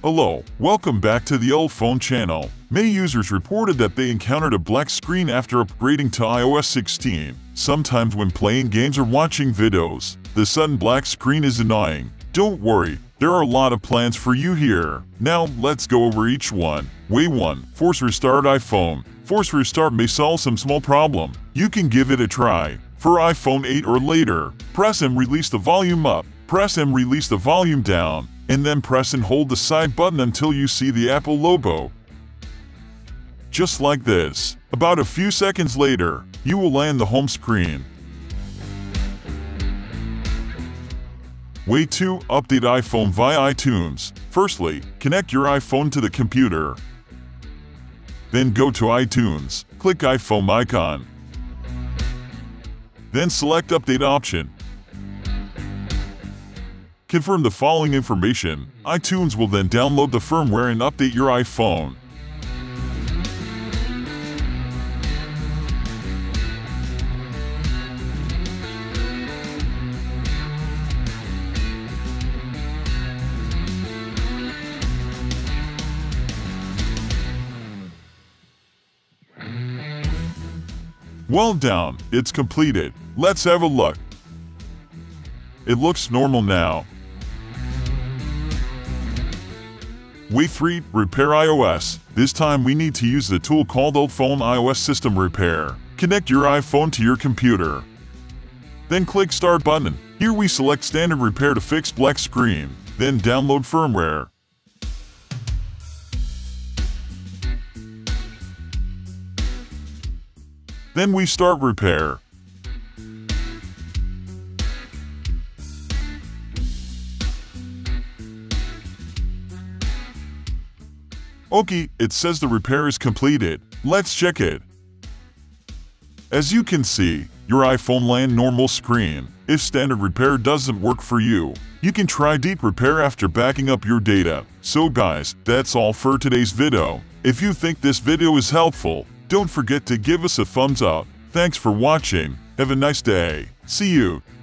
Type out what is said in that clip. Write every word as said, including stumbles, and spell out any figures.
Hello, welcome back to the Old Phone channel. Many users reported that they encountered a black screen after upgrading to i O S sixteen. Sometimes when playing games or watching videos, the sudden black screen is annoying. Don't worry, there are a lot of plans for you here. Now, let's go over each one. Way one. Force Restart iPhone. Force Restart may solve some small problem. You can give it a try. For iPhone eight or later, press and release the volume up, press and release the volume down, and then press and hold the side button until you see the Apple logo. Just like this. About a few seconds later, you will land the home screen. Way two. Update iPhone via iTunes. Firstly, connect your iPhone to the computer. Then go to iTunes, click iPhone icon. Then select Update option. Confirm the following information. iTunes will then download the firmware and update your iPhone. Well done, it's completed. Let's have a look. It looks normal now. Way three. Repair iOS. This time we need to use the tool called Old Phone iOS System Repair. Connect your iPhone to your computer. Then click Start button. Here we select Standard Repair to fix black screen. Then download firmware. Then we start repair. Okay, it says the repair is completed. Let's check it. As you can see, your iPhone land normal screen. If standard repair doesn't work for you, you can try deep repair after backing up your data. So guys, that's all for today's video. If you think this video is helpful, don't forget to give us a thumbs up. Thanks for watching. Have a nice day. See you.